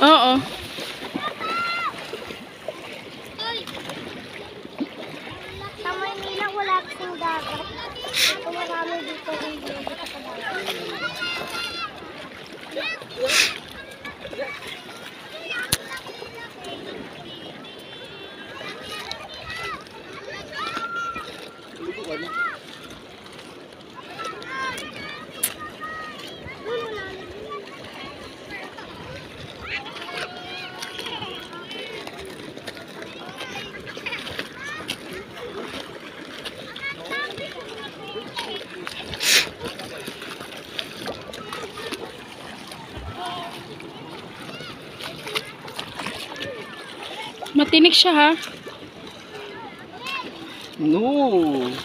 Oo. Sa Maynila wala kasing dagat. Ito marami dito rin dito sa dagat. Matinik siya ha. No.